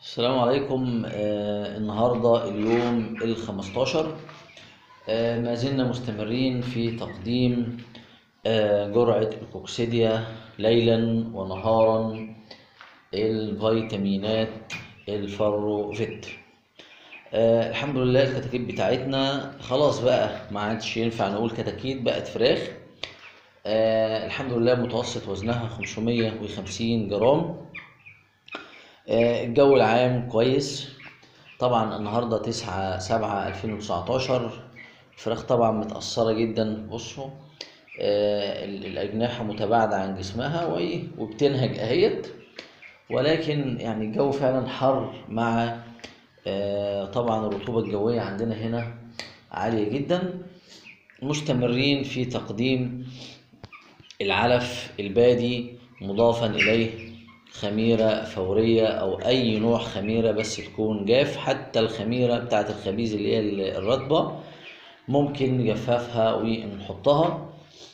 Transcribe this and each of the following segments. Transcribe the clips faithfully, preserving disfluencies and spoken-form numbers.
السلام عليكم. آه النهاردة اليوم الخمستاشر. آه ما زلنا مستمرين في تقديم آه جرعة الكوكسيديا ليلا ونهارا، الفيتامينات الفروفيت. آه الحمد لله الكتاكيت بتاعتنا خلاص بقى ما عادش ينفع نقول كتاكيت، بقت فراخ. آه الحمد لله متوسط وزنها خمسمية وخمسين جرام. آه الجو العام كويس. طبعا النهارده تسعة سبعة ألفين وتسعتاشر. الفراخ طبعا متأثرة جدا. بصوا آه الأجنحة متباعدة عن جسمها وإيه وبتنهج أهيت، ولكن يعني الجو فعلا حر، مع آه طبعا الرطوبة الجوية عندنا هنا عالية جدا. مستمرين في تقديم العلف البادي مضافا إليه خميرة فورية أو أي نوع خميرة بس تكون جاف. حتى الخميرة بتاعت الخبيز اللي هي الرطبة ممكن نجففها ونحطها.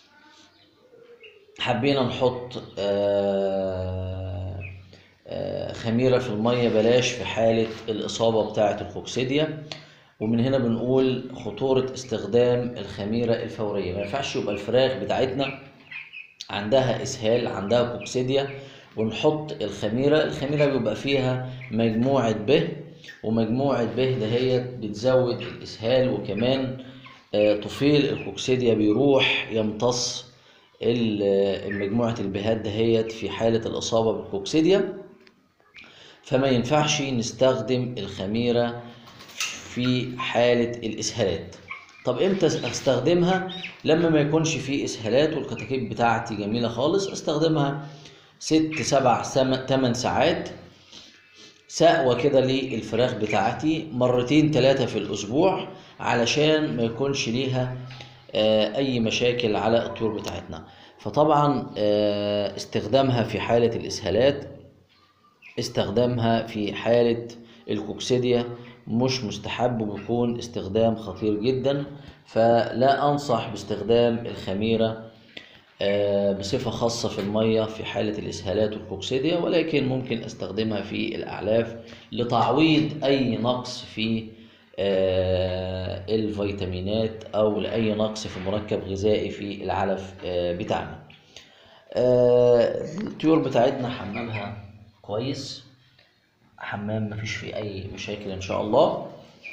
حبينا نحط آه آه خميرة في المية، بلاش في حالة الإصابة بتاعت الكوكسيديا. ومن هنا بنقول خطورة استخدام الخميرة الفورية. ما ينفعش يبقى الفراخ بتاعتنا عندها اسهال، عندها كوكسيديا، ونحط الخميره. الخميره بيبقى فيها مجموعه ب، ومجموعه ب دهيت بتزود الاسهال، وكمان طفيل الكوكسيديا بيروح يمتص مجموعه البهات دهيت في حاله الاصابه بالكوكسيديا. فما ينفعش نستخدم الخميره في حاله الاسهالات. طب امتى استخدمها؟ لما ما يكونش فيه اسهالات والكتاكيت بتاعتي جميله خالص. استخدمها ست سبع تمن ساعات سقوه كده للفراخ بتاعتي مرتين ثلاثه في الاسبوع، علشان ما يكونش ليها اي مشاكل على الطيور بتاعتنا. فطبعا استخدامها في حاله الاسهالات، استخدامها في حاله الكوكسيديا مش مستحب، وبيكون استخدام خطير جدا. فلا انصح باستخدام الخميرة بصفة خاصة في المية في حالة الاسهالات والكوكسيديا، ولكن ممكن استخدمها في الاعلاف لتعويض اي نقص في الفيتامينات او لاي نقص في مركب غذائي في العلف بتاعنا. الطيور بتاعتنا حمامها كويس، حمام مفيش فيه اي مشاكل ان شاء الله،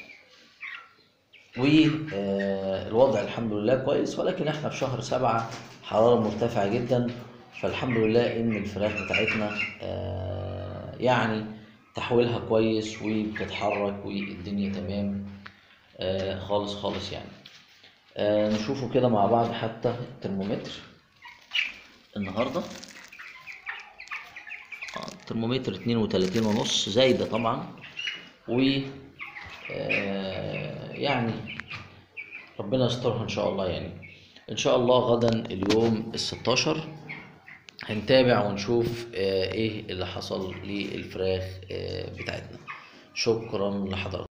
والوضع الحمد لله كويس. ولكن احنا في شهر سبعة حرارة مرتفعة جدا، فالحمد لله ان الفراخ بتاعتنا يعني تحويلها كويس وبتتحرك والدنيا تمام خالص خالص يعني. نشوفه كده مع بعض حتى الترمومتر النهارده. الترمومتر اتنين وتلاتين ونص، زايدة طبعا. و يعني ربنا يسترها ان شاء الله. يعني ان شاء الله غدا اليوم الستاشر هنتابع ونشوف ايه اللي حصل للفراخ بتاعتنا. شكرا لحضرتك.